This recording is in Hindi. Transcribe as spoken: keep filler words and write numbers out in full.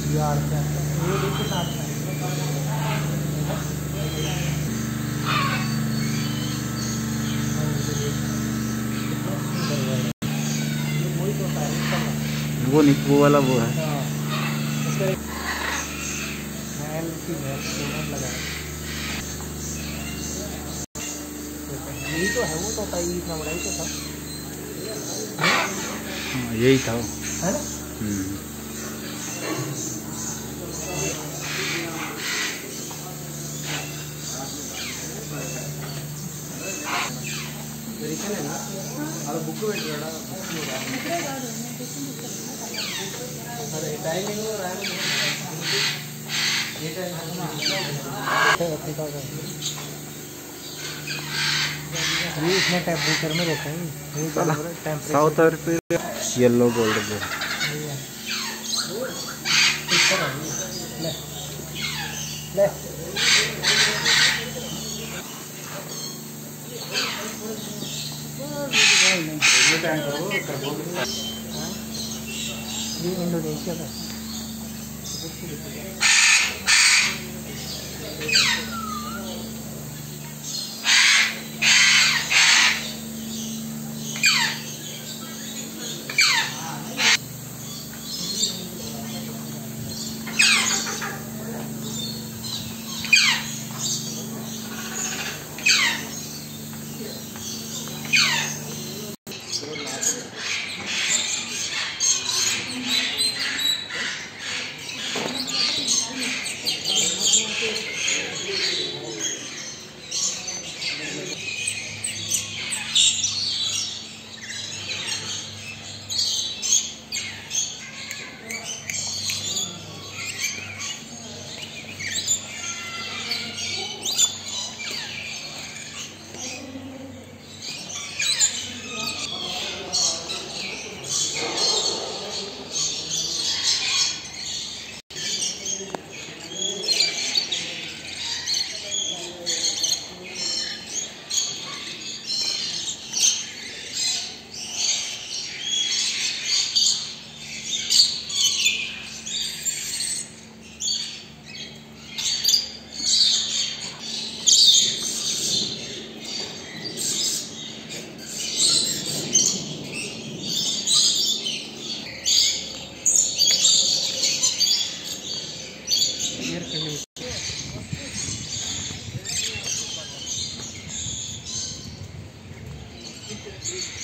यार क्या ये एक साथ है वो नहीं, वो वाला वो है। इसका एक मैल फीमेल दोनों लगा है। यही तो है, वो तो था ही, इतना बड़ा ही तो था। हाँ यही था वो, है ना। हम्म है ना। अरे बुक बैठ रहा अरे टाइमिंग हो रहा है ये ये इसमें टेम्परेचर में रहता है। South Africa yellow gold blue. ले ये इंडोनेशिया का Thank you.